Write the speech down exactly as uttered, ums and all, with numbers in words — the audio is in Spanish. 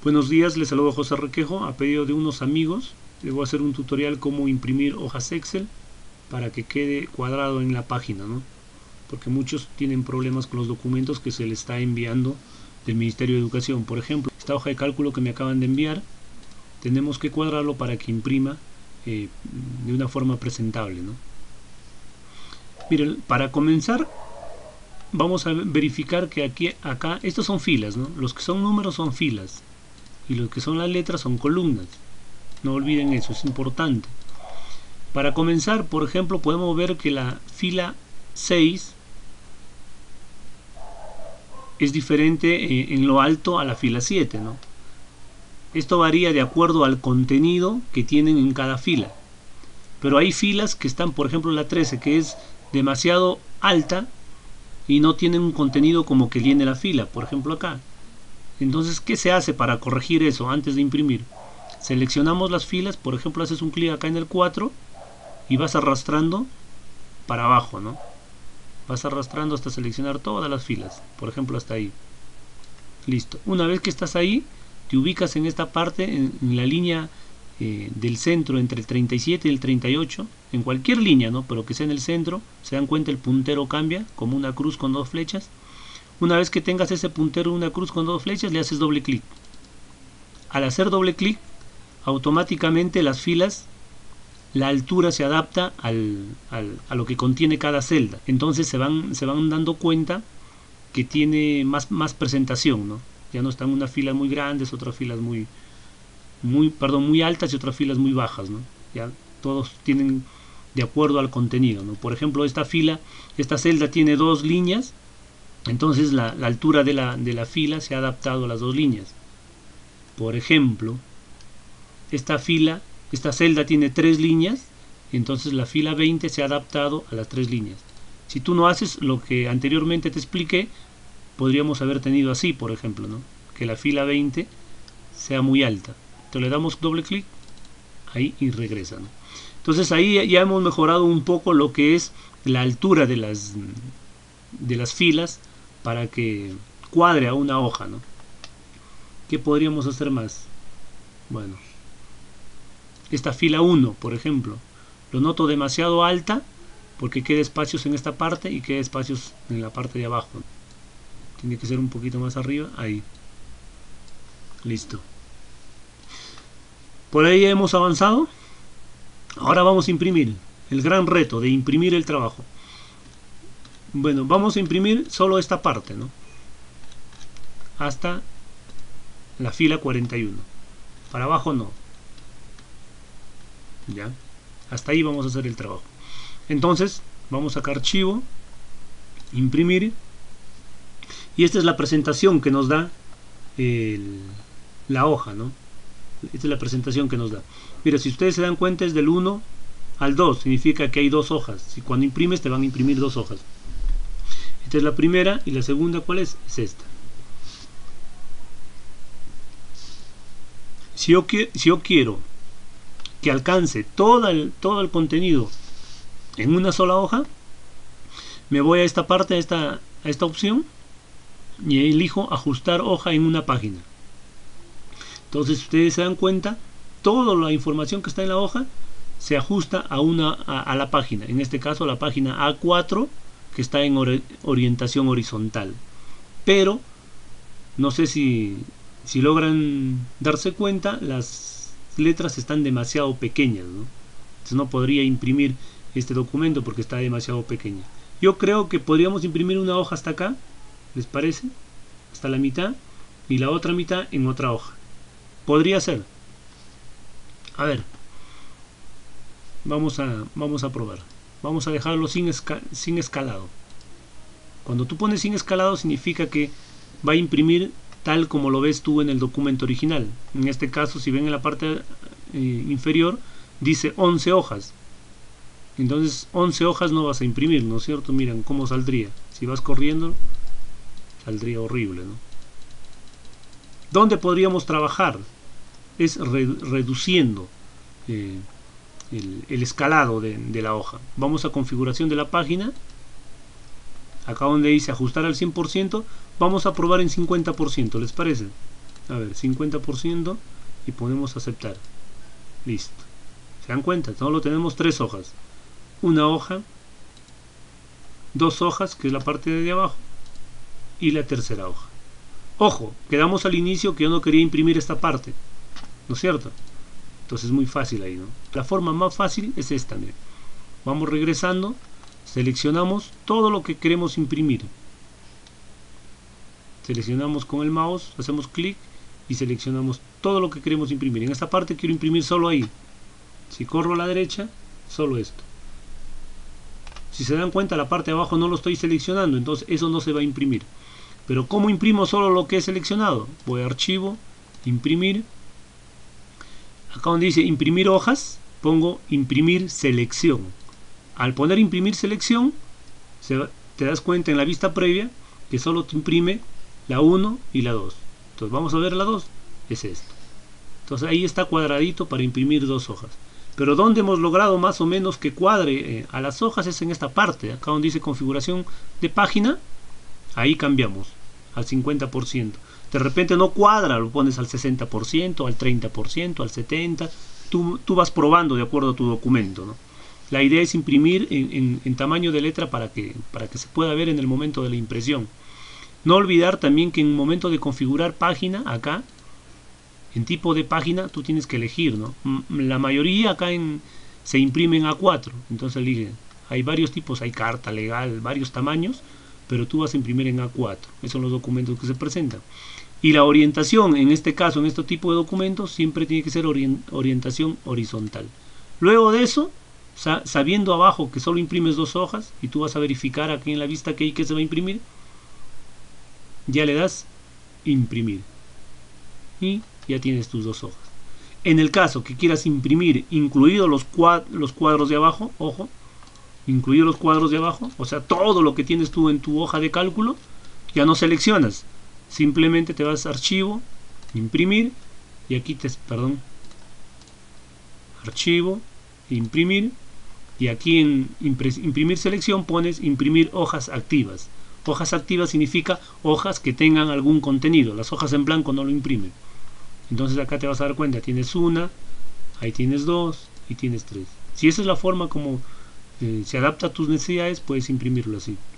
Buenos días, les saludo José Requejo. A pedido de unos amigos les voy a hacer un tutorial cómo imprimir hojas Excel para que quede cuadrado en la página, ¿no? Porque muchos tienen problemas con los documentos que se les está enviando del Ministerio de Educación. Por ejemplo, esta hoja de cálculo que me acaban de enviar, tenemos que cuadrarlo para que imprima eh, de una forma presentable, ¿no? Miren, para comenzar vamos a verificar que aquí, acá, estos son filas, ¿no? Los que son números son filas y los que son las letras son columnas. No olviden eso, es importante. Para comenzar, por ejemplo, podemos ver que la fila seis es diferente eh, en lo alto a la fila siete, ¿no? Esto varía de acuerdo al contenido que tienen en cada fila. Pero hay filas que están, por ejemplo, la trece, que es demasiado alta y no tienen un contenido como que llene la fila, por ejemplo acá. Entonces, ¿qué se hace para corregir eso antes de imprimir? Seleccionamos las filas, por ejemplo, haces un clic acá en el cuatro y vas arrastrando para abajo, ¿no? Vas arrastrando hasta seleccionar todas las filas, por ejemplo hasta ahí. Listo. Una vez que estás ahí, te ubicas en esta parte, en, en la línea eh, del centro entre el treinta y siete y el treinta y ocho, en cualquier línea, ¿no? Pero que sea en el centro. Se dan cuenta, el puntero cambia como una cruz con dos flechas. Una vez que tengas ese puntero, una cruz con dos flechas, le haces doble clic. Al hacer doble clic, automáticamente las filas, la altura se adapta al, al, a lo que contiene cada celda. Entonces se van, se van dando cuenta que tiene más, más presentación, ¿no? Ya no están unas filas muy grandes, otras filas muy, muy, perdón, muy altas y otras filas muy bajas, ¿no? Ya todos tienen de acuerdo al contenido, ¿no? Por ejemplo, esta fila, esta celda tiene dos líneas. Entonces la, la altura de la, de la fila se ha adaptado a las dos líneas. Por ejemplo, esta fila, esta celda tiene tres líneas, entonces la fila veinte se ha adaptado a las tres líneas. Si tú no haces lo que anteriormente te expliqué, podríamos haber tenido así, por ejemplo, ¿no? Que la fila veinte sea muy alta. Entonces le damos doble clic ahí y regresa, ¿no? Entonces ahí ya hemos mejorado un poco lo que es la altura de las, de las filas para que cuadre a una hoja, ¿no? ¿Qué podríamos hacer más? Bueno, esta fila uno, por ejemplo, lo noto demasiado alta porque queda espacios en esta parte y queda espacios en la parte de abajo. Tiene que ser un poquito más arriba, ahí. Listo. Por ahí ya hemos avanzado. Ahora vamos a imprimir. El gran reto de imprimir el trabajo. Bueno, vamos a imprimir solo esta parte, ¿no? Hasta la fila cuarenta y uno. Para abajo no. Ya. Hasta ahí vamos a hacer el trabajo. Entonces, vamos a sacar archivo, imprimir. Y esta es la presentación que nos da el, la hoja, ¿no? Esta es la presentación que nos da. Mira, si ustedes se dan cuenta, es del uno al dos. Significa que hay dos hojas. Si cuando imprimes te van a imprimir dos hojas. Esta es la primera y la segunda, ¿cuál es? Es esta. Si yo, si yo quiero que alcance todo el, todo el contenido en una sola hoja, me voy a esta parte, a esta, a esta opción y elijo ajustar hoja en una página. Entonces ustedes se dan cuenta, toda la información que está en la hoja se ajusta a, una, a, a la página. En este caso la página A cuatro, que está en or orientación horizontal. Pero no sé si, si logran darse cuenta, las letras están demasiado pequeñas, ¿no? Entonces no podría imprimir este documento porque está demasiado pequeña. Yo creo que podríamos imprimir una hoja hasta acá, ¿les parece? Hasta la mitad, y la otra mitad en otra hoja. Podría ser. A ver, vamos a, vamos a probar. Vamos a dejarlo sin, esca sin escalado. Cuando tú pones sin escalado significa que va a imprimir tal como lo ves tú en el documento original. En este caso, si ven en la parte eh, inferior, dice once hojas. Entonces once hojas no vas a imprimir, ¿no es cierto? Miren cómo saldría. Si vas corriendo, saldría horrible, ¿no? ¿Dónde podríamos trabajar? Es re reduciendo eh, el, el escalado de, de la hoja. Vamos a configuración de la página. Acá donde dice ajustar al cien por ciento, vamos a probar en cincuenta por ciento, ¿les parece? A ver, cincuenta por ciento y ponemos aceptar. Listo. ¿Se dan cuenta? Solo tenemos tres hojas. Una hoja, dos hojas, que es la parte de abajo, y la tercera hoja. Ojo, quedamos al inicio que yo no quería imprimir esta parte, ¿no es cierto? Entonces es muy fácil ahí, ¿no? La forma más fácil es esta, miren. Vamos regresando, seleccionamos todo lo que queremos imprimir. Seleccionamos con el mouse, hacemos clic y seleccionamos todo lo que queremos imprimir. En esta parte quiero imprimir solo ahí. Si corro a la derecha, solo esto. Si se dan cuenta, la parte de abajo no lo estoy seleccionando, entonces eso no se va a imprimir. Pero ¿cómo imprimo solo lo que he seleccionado? Voy a archivo, imprimir. Acá donde dice imprimir hojas, pongo imprimir selección. Al poner imprimir selección, se va, te das cuenta en la vista previa que solo te imprime la uno y la dos. Entonces vamos a ver la dos, es esto. Entonces ahí está cuadradito para imprimir dos hojas. Pero donde hemos logrado más o menos que cuadre eh, a las hojas es en esta parte. Acá donde dice configuración de página, ahí cambiamos al cincuenta por ciento. De repente no cuadra, lo pones al sesenta por ciento, al treinta por ciento, al setenta por ciento. Tú, tú vas probando de acuerdo a tu documento, ¿no? La idea es imprimir en, en, en tamaño de letra para que, para que se pueda ver en el momento de la impresión. No olvidar también que en el momento de configurar página, acá, en tipo de página, tú tienes que elegir, ¿no? La mayoría acá en, se imprime en A cuatro, entonces elige. Hay varios tipos, hay carta, legal, varios tamaños, pero tú vas a imprimir en A cuatro. Esos son los documentos que se presentan. Y la orientación, en este caso, en este tipo de documentos, siempre tiene que ser orient, orientación horizontal. Luego de eso, sa sabiendo abajo que solo imprimes dos hojas, y tú vas a verificar aquí en la vista que hay que se va a imprimir, ya le das imprimir. Y ya tienes tus dos hojas. En el caso que quieras imprimir, incluidos los, cuad los cuadros de abajo, ojo, incluidos los cuadros de abajo, o sea, todo lo que tienes tú en tu hoja de cálculo, ya no seleccionas. Simplemente te vas a archivo, imprimir, y aquí te, perdón, archivo, imprimir, y aquí en imprimir selección pones imprimir hojas activas. Hojas activas significa hojas que tengan algún contenido. Las hojas en blanco no lo imprimen. Entonces acá te vas a dar cuenta, tienes una, ahí tienes dos y tienes tres. Si esa es la forma como eh, se adapta a tus necesidades, puedes imprimirlo así.